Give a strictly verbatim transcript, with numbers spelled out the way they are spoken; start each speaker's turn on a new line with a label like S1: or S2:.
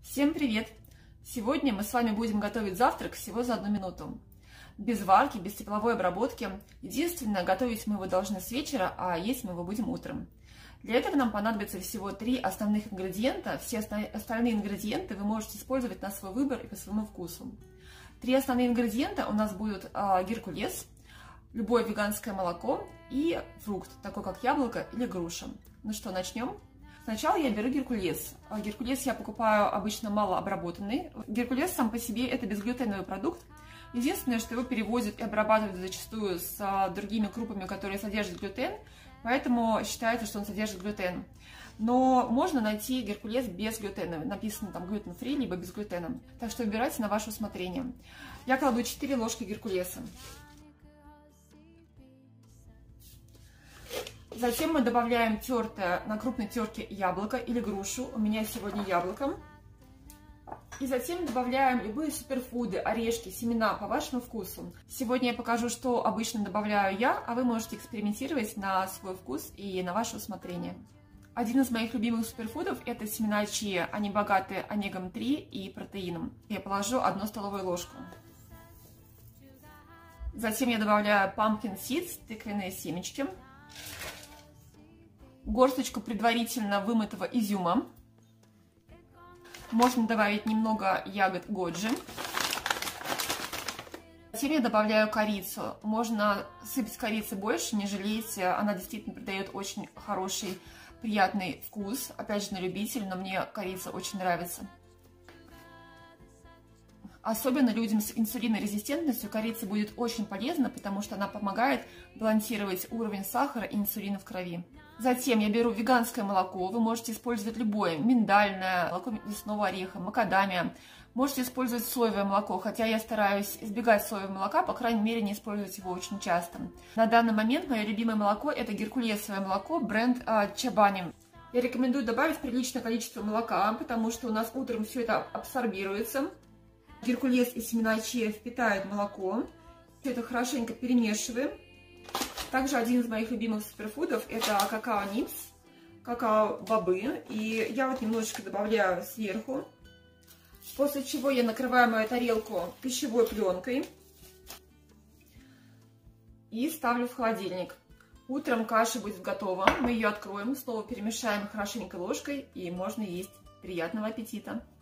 S1: Всем привет! Сегодня мы с вами будем готовить завтрак всего за одну минуту. Без варки, без тепловой обработки. Единственное, готовить мы его должны с вечера, а есть мы его будем утром. Для этого нам понадобится всего три основных ингредиента. Все остальные ингредиенты вы можете использовать на свой выбор и по своему вкусу. Три основные ингредиента у нас будут а, геркулес, любое веганское молоко и фрукт, такой как яблоко или груша. Ну что, начнем? Сначала я беру геркулес. Геркулес я покупаю обычно малообработанный. Геркулес сам по себе это безглютеновый продукт. Единственное, что его перевозят и обрабатывают зачастую с другими крупами, которые содержат глютен, поэтому считается, что он содержит глютен. Но можно найти геркулес без глютена. Написано там глютен-фри, либо без глютена. Так что выбирайте на ваше усмотрение. Я кладу четыре ложки геркулеса. Затем мы добавляем тертое на крупной терке яблоко или грушу. У меня сегодня яблоко. И затем добавляем любые суперфуды, орешки, семена по вашему вкусу. Сегодня я покажу, что обычно добавляю я, а вы можете экспериментировать на свой вкус и на ваше усмотрение. Один из моих любимых суперфудов это семена чиа. Они богаты омега три и протеином. Я положу одну столовую ложку. Затем я добавляю pumpkin seeds, тыквенные семечки. Горсточку предварительно вымытого изюма. Можно добавить немного ягод годжи. Затем я добавляю корицу. Можно сыпать корицы больше, не жалейте. Она действительно придает очень хороший, приятный вкус. Опять же, на любителя, но мне корица очень нравится. Особенно людям с инсулинорезистентностью корица будет очень полезна, потому что она помогает балансировать уровень сахара и инсулина в крови. Затем я беру веганское молоко. Вы можете использовать любое. Миндальное, молоко лесного ореха, макадамия. Можете использовать соевое молоко, хотя я стараюсь избегать соевого молока, по крайней мере, не использовать его очень часто. На данный момент мое любимое молоко это геркулесовое молоко, бренд а, Чабани. Я рекомендую добавить приличное количество молока, потому что у нас утром все это абсорбируется. Геркулес и семена чиа впитают молоко. Все это хорошенько перемешиваем. Также один из моих любимых суперфудов это какао-нипс, какао-бобы. И я вот немножечко добавляю сверху. После чего я накрываю мою тарелку пищевой пленкой и ставлю в холодильник. Утром каша будет готова. Мы ее откроем, снова перемешаем хорошенько ложкой и можно есть. Приятного аппетита!